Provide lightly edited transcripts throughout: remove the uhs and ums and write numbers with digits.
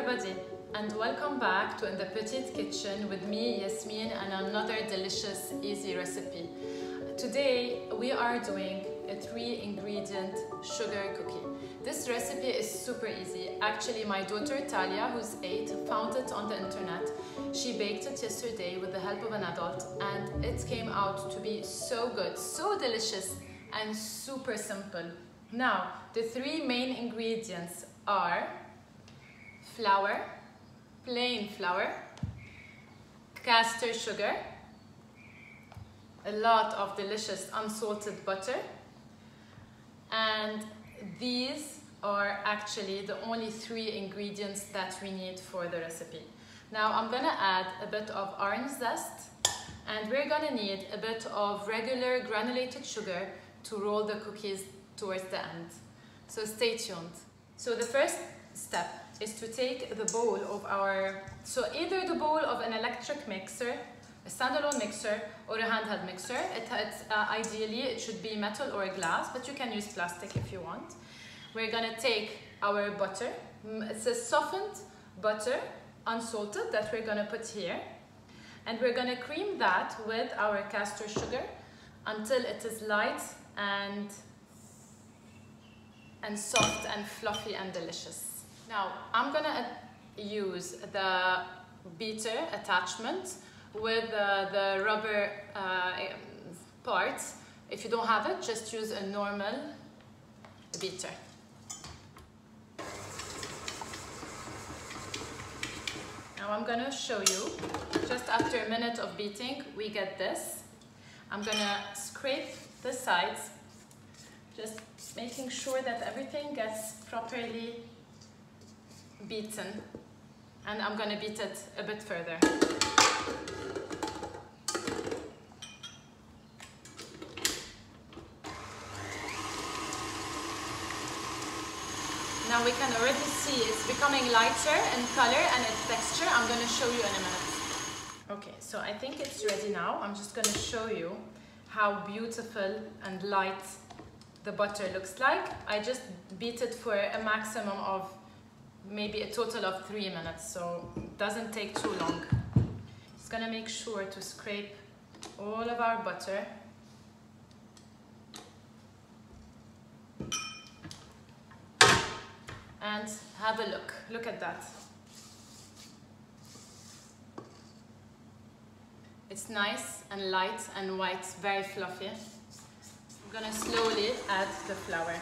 everybody, and welcome back to In the Petite Kitchen with me, Yasmin, and another delicious, easy recipe. Today we are doing a 3-ingredient sugar cookie. This recipe is super easy. Actually, my daughter Talia, who's 8, found it on the internet. She baked it yesterday with the help of an adult, and it came out to be so good, so delicious, and super simple. Now, the 3 main ingredients are flour, plain flour, caster sugar, a lot of delicious unsalted butter, and these are actually the only 3 ingredients that we need for the recipe. Now I'm gonna add a bit of orange zest, and we're gonna need a bit of regular granulated sugar to roll the cookies towards the end. So stay tuned. So the first step is to take the bowl of so either the bowl of an electric mixer, a standalone mixer, or a handheld mixer. Ideally it should be metal or glass, but you can use plastic if you want. We're gonna take our butter. It's a softened butter, unsalted, that we're gonna put here. And we're gonna cream that with our caster sugar until it is light and soft and fluffy and delicious. Now, I'm gonna use the beater attachment with the rubber parts. If you don't have it, just use a normal beater. Now I'm gonna show you, just after a minute of beating, we get this. I'm gonna scrape the sides, just making sure that everything gets properly beaten, and I'm gonna beat it a bit further. Now we can already see it's becoming lighter in color and its texture. I'm gonna show you in a minute. Okay, so I think it's ready now. I'm just gonna show you how beautiful and light the butter looks like. I just beat it for a maximum of maybe a total of 3 minutes, so it doesn't take too long. Just gonna make sure to scrape all of our butter. And have a look. Look at that. It's nice and light and white, very fluffy. I'm gonna slowly add the flour.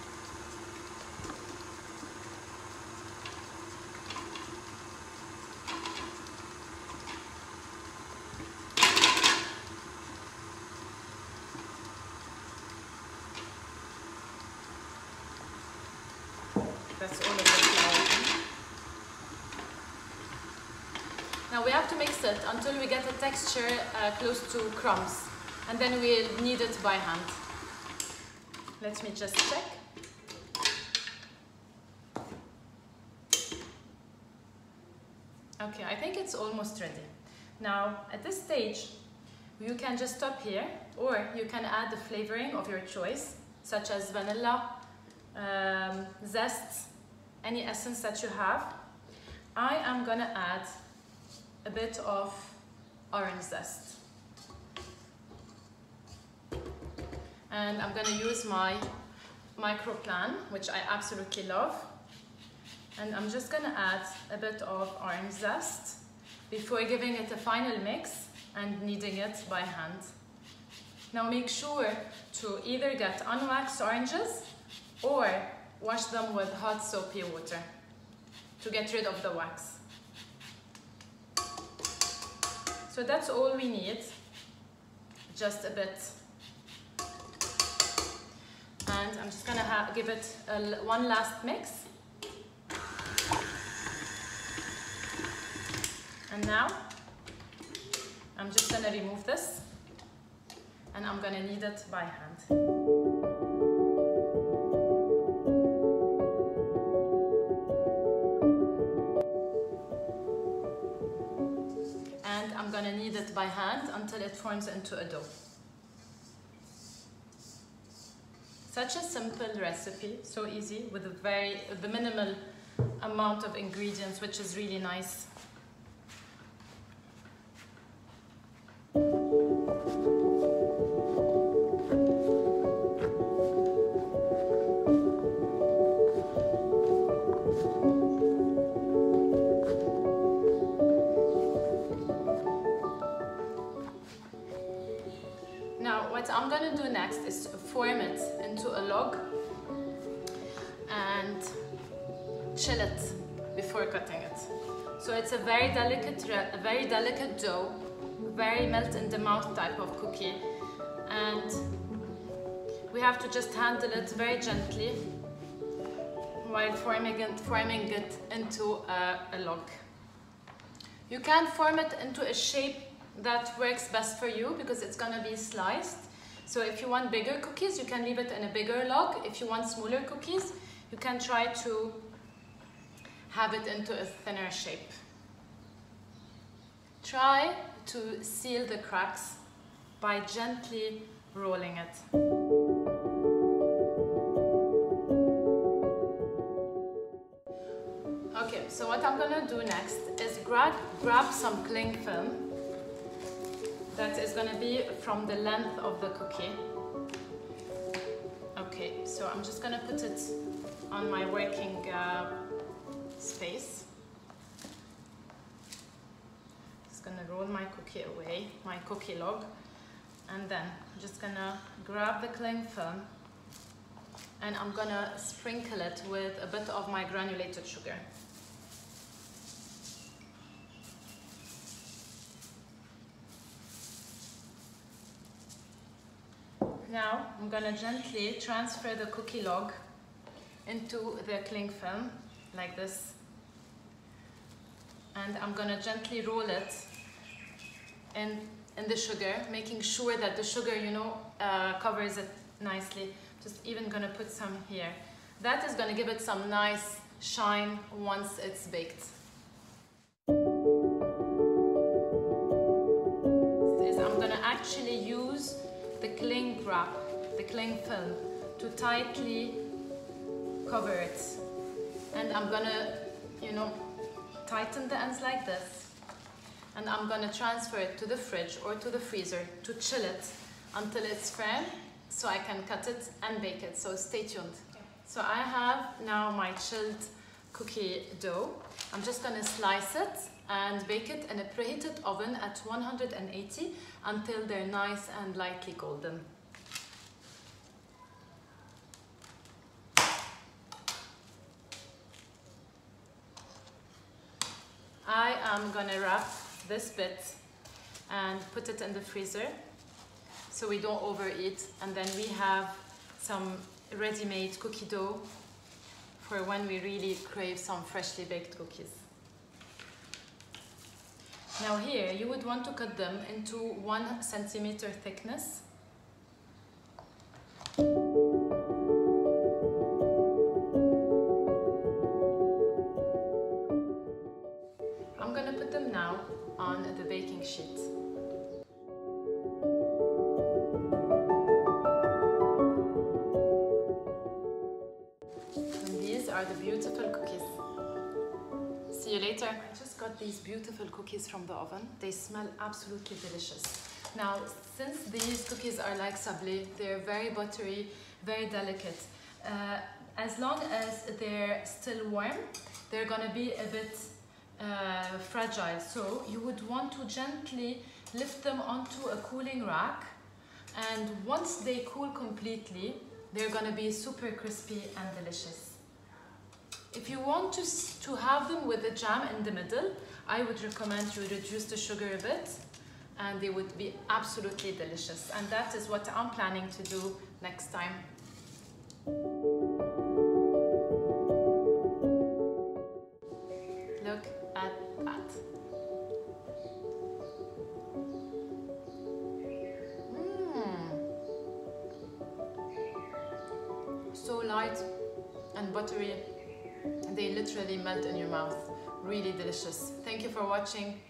That's all of the flour. Now we have to mix it until we get a texture close to crumbs, and then we'll knead it by hand. Let me just check. Okay, I think it's almost ready. Now at this stage, you can just stop here, or you can add the flavoring of your choice, such as vanilla, zest, any essence that you have. I am gonna add a bit of orange zest. And I'm gonna use my Microplan, which I absolutely love. And I'm just gonna add a bit of orange zest before giving it a final mix and kneading it by hand. Now make sure to either get unwaxed oranges or wash them with hot soapy water to get rid of the wax. So that's all we need, just a bit. And I'm just gonna give it one last mix. And now I'm just gonna remove this, and I'm gonna knead it by hand. And I'm gonna knead it by hand until it forms into a dough. Such a simple recipe, so easy, with the minimal amount of ingredients, which is really nice. Now, what I'm gonna do next is form it into a log and chill it before cutting it. So it's a very delicate dough, very melt in the mouth type of cookie, and we have to just handle it very gently while forming it into a log. You can form it into a shape that works best for you because it's gonna be sliced. So if you want bigger cookies, you can leave it in a bigger log. If you want smaller cookies, you can try to have it into a thinner shape. Try to seal the cracks by gently rolling it. Okay, so what I'm gonna do next is grab some cling film that is gonna be from the length of the cookie. Okay, so I'm just gonna put it on my working space. Just gonna roll my cookie away, my cookie log, and then I'm just gonna grab the cling film and I'm gonna sprinkle it with a bit of my granulated sugar. Now I'm gonna gently transfer the cookie log into the cling film like this, and I'm gonna gently roll it in the sugar, making sure that the sugar, covers it nicely. Just even gonna put some here. That is gonna give it some nice shine once it's baked. I'm gonna actually use the cling wrap, the cling film, to tightly cover it. And I'm gonna, tighten the ends like this. And I'm gonna transfer it to the fridge or to the freezer to chill it until it's firm so I can cut it and bake it. So stay tuned. So I have now my chilled cookie dough. I'm just gonna slice it and bake it in a preheated oven at 180 until they're nice and lightly golden. I am gonna wrap this bit and put it in the freezer so we don't overeat, and then we have some ready-made cookie dough for when we really crave some freshly baked cookies. Now here, you would want to cut them into 1 centimeter thickness. I'm gonna put them now on the baking sheet. And these are the beautiful cookies. See you later. I just got these beautiful cookies from the oven. They smell absolutely delicious. Now, since these cookies are like sablé, they're very buttery, very delicate. As long as they're still warm, they're gonna be a bit fragile. So you would want to gently lift them onto a cooling rack, and once they cool completely, they're gonna be super crispy and delicious. If you want to have them with the jam in the middle, I would recommend you reduce the sugar a bit, and they would be absolutely delicious. And that is what I'm planning to do next time. Look at that. So light and buttery. They literally melt in your mouth. Really delicious. Thank you for watching.